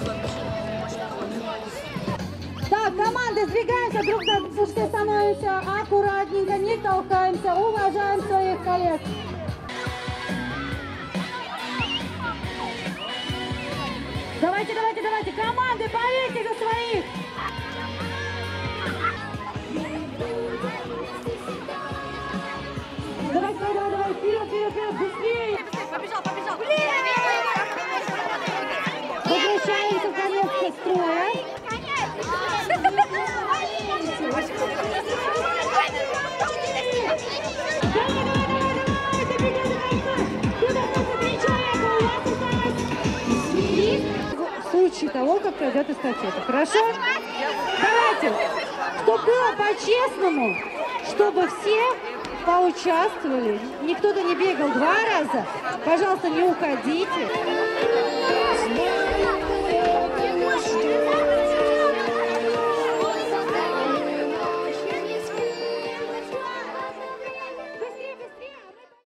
Так, команды, сдвигаемся, друг на друга становимся аккуратненько, не толкаемся, уважаем своих коллег. Давайте, давайте, давайте, команды, поверьте за своих. Давай, давай, давай, давай, вперед, вперед, вперед, быстрее. Побежал, побежал. Возвращаемся в конец строя. В случае того, как пройдет эстафета. Хорошо? Давайте, чтобы было по-честному, чтобы все поучаствовали, никто-то не бегал 2 раза. Пожалуйста, не уходите.